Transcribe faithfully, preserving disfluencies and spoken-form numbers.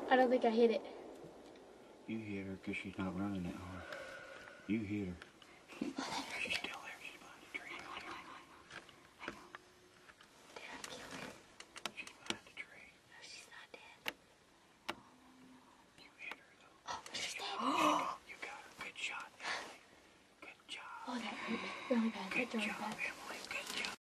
I don't think I hit it. You hit her because she's not running that hard. You hit her. She's still there. She's behind the tree. Hang on, hang on, hang on. Did I kill her? She's behind the tree. No, she's not dead. You hit her though. Oh, she's dead. You got her. Good shot, Emilee. Good job. Oh, that hurt really bad. Good That really job, bad. Emilee.